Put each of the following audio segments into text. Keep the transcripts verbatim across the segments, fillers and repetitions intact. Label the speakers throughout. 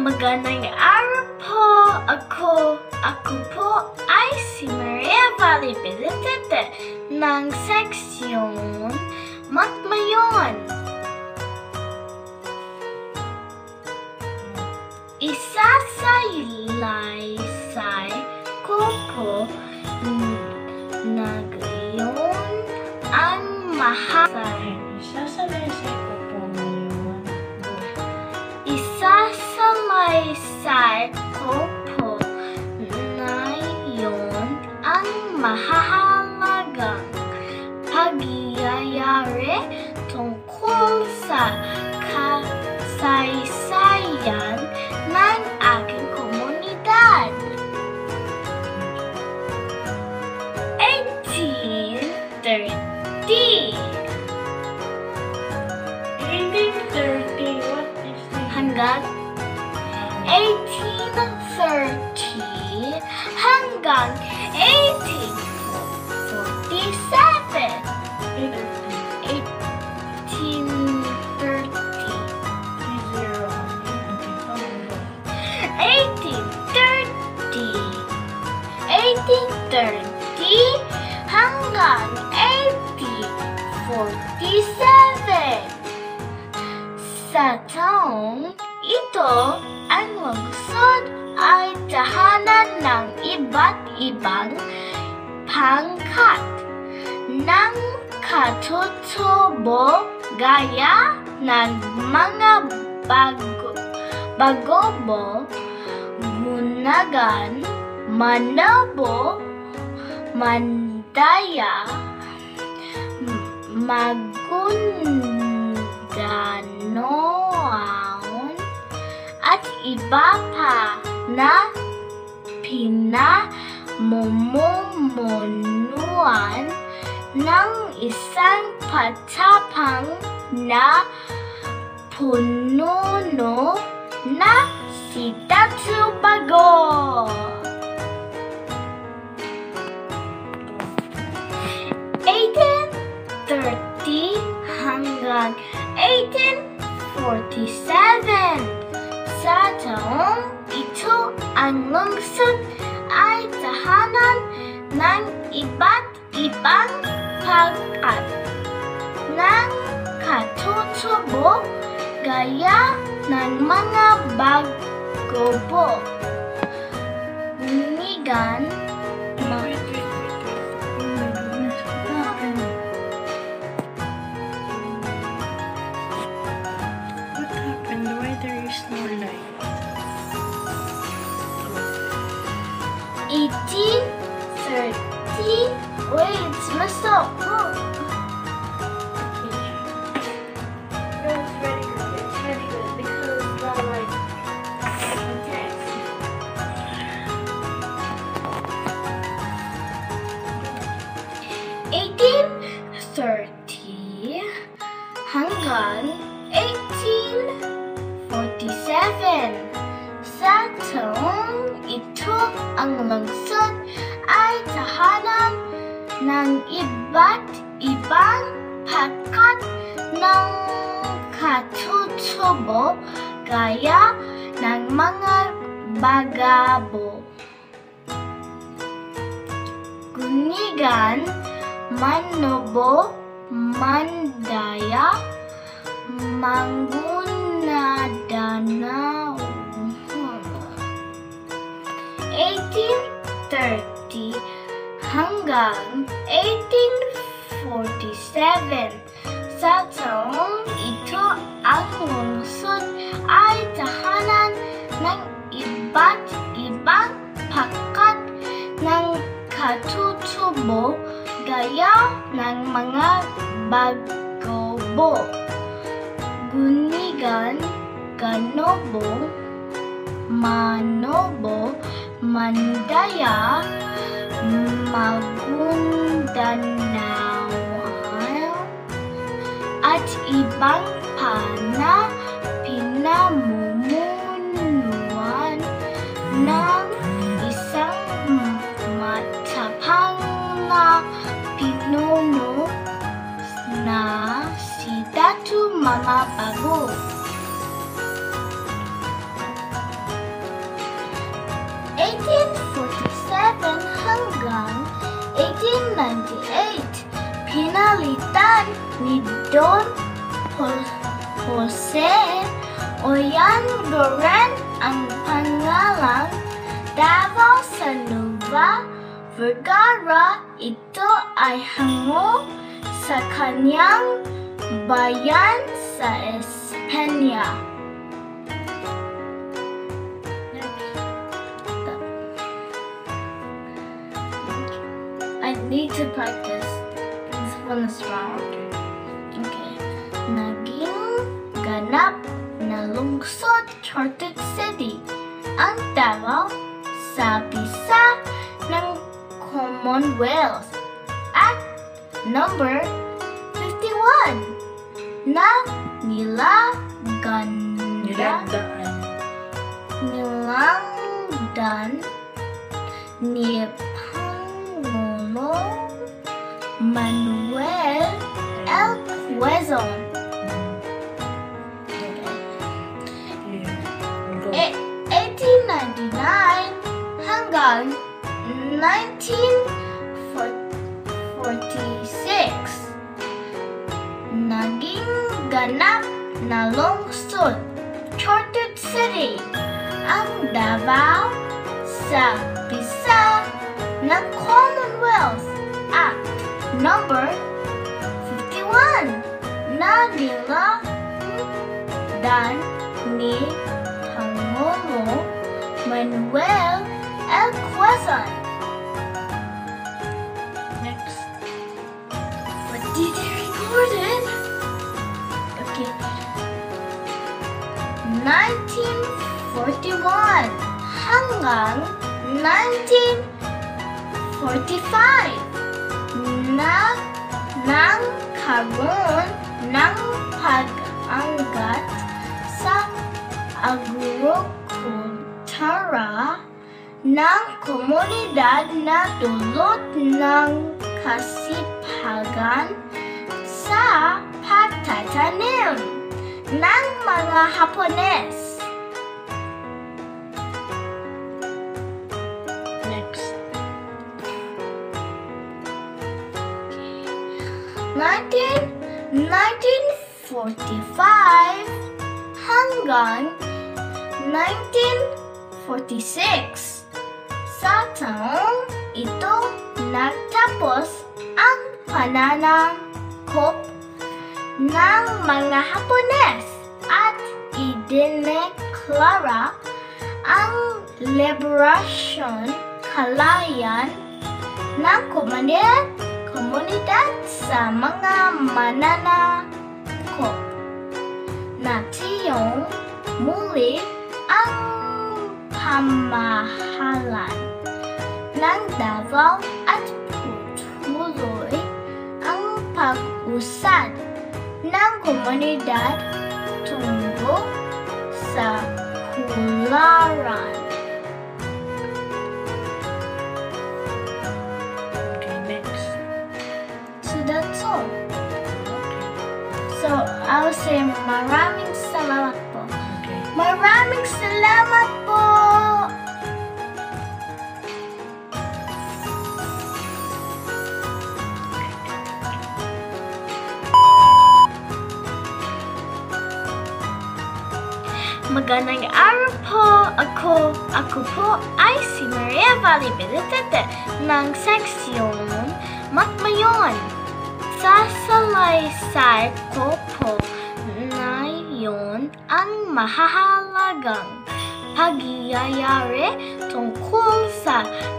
Speaker 1: Magandang araw po. Ako, ako po ay si Maria Valley Pilitete ng seksyon Matmayon. Isasalaysay ko po na ngayon ang mahal.
Speaker 2: Isasalaysay ko po ngayon.
Speaker 1: Isasalaysay ko po ngayon ang mahalagang pagyayari tungkol sa kasaysayan ng aking komunidad. eighteen thirty
Speaker 2: eighteen thirty, what is this?
Speaker 1: hanggang eighteen thirty hanggang eighteen forty-seven. eighteen thirty eighteen thirty eighteen thirty hanggang eighteen forty-seven. Sa taong ito, ang lungsod ay tahanan ng iba't ibang pangkat ng katutubo gaya ng mga bago, bagobo, gunagan, manobo, mandaya, magundanoon, at iba pa na pinamumunuan ng isang patapang na pununo na si Tatubago. eighteen thirty hanggang eighteen forty-seven. Sa taong ito, ang lungsod ay tahanan ng iba't ibang pangkat ng katutubo gaya ng mga bagobo, gunigan,
Speaker 2: Wait, wait, wait, wait. Oh my goodness. What happened? What happened? Why there is no light?
Speaker 1: eighteen thirty. Wait, it's messed up. Look.
Speaker 2: No, it's very good. It's very good because the light protects.
Speaker 1: eighteen thirty hanggang eighteen forty-seven. Sa taong ito, ang lungsod ay tahanan ng iba't ibang pangkat ng katutubo gaya ng mga bagabo, gunigan, manobo, mandaya, mangunadanaw. eighteen thirty hanggang eighteen forty-seven. Sa taong ito, ang lungsod ay tahanan ng iba't ibang pangkat ng katutubo gaya ng mga bagobo, gunigan, ganobo, manobo, mandaya, magundanaw, at ibang pa na pinamumunuan ng isang matapang na pinuno na si Datu Mama Bago. ninety-eight, pinalitan ni Don Jose Oyanguren ang pangalang Davao sa Nueva Vergara. Ito ay hango sa kanyang bayan sa Espanya. I need to practice this one is wrong. Okay. Naging ganap na lungsod Chartered City ang Davao sa bisa ng Commonwealth at number fifty-one na nilaganda
Speaker 3: Nilagdaan.
Speaker 1: nilangdan ni Pangulong Manuel L. Quezon. E- eighteen ninety-nine hanggang nineteen forty-six, naging ganap na lungsod Chartered City ang Davao sa bisa ng Commonwealth Act number fifty-one na nilagdan ni Pangulong Manuel L. Quezon.
Speaker 3: Next.
Speaker 1: What did I record it? Okay. nineteen forty-one hanggang nineteen forty-five na nang karoon ng pag-angat sa agrikultura ng komunidad na dulot ng kasipagan sa pagtatanim ng mga Hapones.
Speaker 3: Next.
Speaker 1: nineteen forty-five hanggang nineteen forty-six. Sa taong ito nagtapos ang pananakop ng mga Hapones at idineklara ang liberasyon kalayan ng komunidad, komunidad sa mga mananakop na tiyong muli ang pamahalan ng Davao at tuloy ang pag-usad ng komunidad tungo sa hularan.
Speaker 3: Okay, next.
Speaker 1: So that's all. So I'll say maraming salamat po.
Speaker 3: Okay.
Speaker 1: Maraming salamat po! Magandang araw po. Ako, ako po ay si Maria Valibelitete ng seksyon Matmayon. Sasalaysay ko po na yun ang mahahalagang pagyayari tungkol sa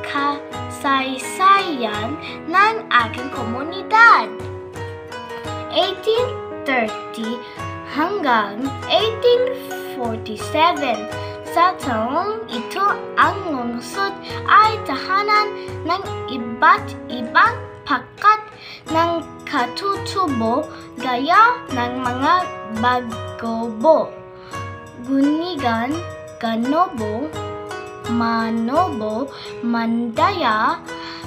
Speaker 1: kasaysayan ng aking komunidad. eighteen thirty hanggang eighteen forty-seven. Sa taong ito, ang lungsod ay tahanan ng iba't ibang pakat ng katutubo gaya ng mga Bagobo, Gunigan, Ganobo, Manobo, Mandaya,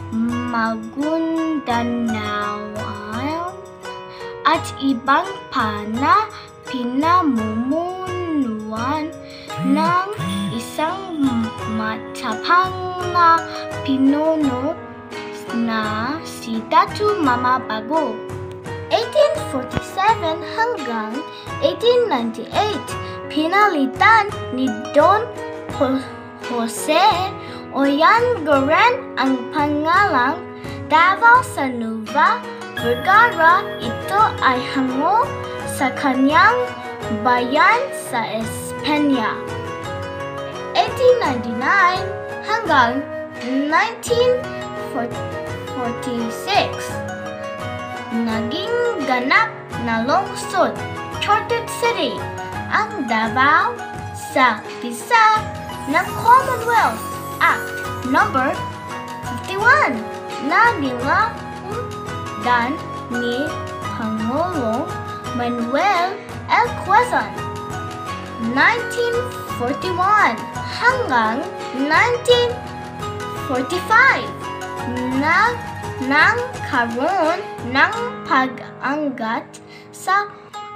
Speaker 1: Magudanao, at ibang pa na pinamumunuan ng isang matapang na pinuno na si Datu Mama Bago. eighteen forty-seven hanggang eighteen ninety-eight, pinalitan ni Don Jose Oyanguren ang pangalang Davao sa Nueva Vergara. Ito ay hango sa kanyang bayan sa Espanya. eighteen ninety-nine hanggang nineteen forty-six, naging ganap na lungsod, Chartered City, ang Davao sa bisa ng Commonwealth Act number fifty-one na nilanggan ni Pangulong Manuel L. Quezon. nineteen forty-one hanggang nineteen forty-five, na nang karoon ng pag-angat sa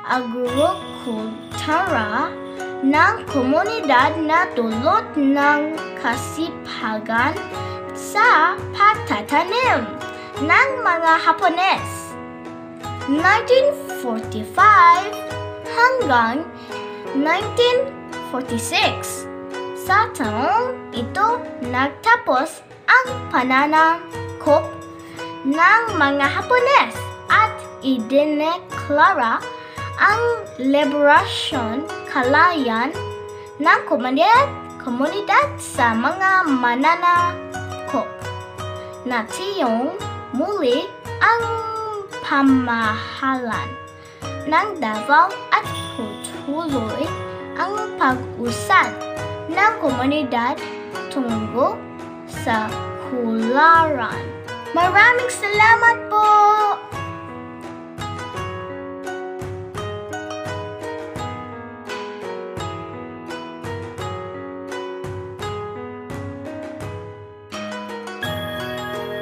Speaker 1: agrikultura ng komunidad na dulot ng kasipagan sa pagtatanim ng mga Hapones. nineteen forty-five hanggang nineteen forty-six, sa taong ito nagtapos ang pananakop ng mga Hapones at idineklara ang liberasyon kalayan ng komunidad, komunidad sa mga mananakop. Natiyong muli ang pamahalan ng Davao at tuloy ang pag-usad ng komunidad tungo sa kularan. Maraming salamat po!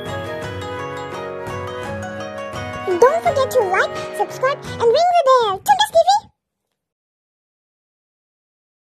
Speaker 4: Don't forget to like, subscribe, and ring the bell to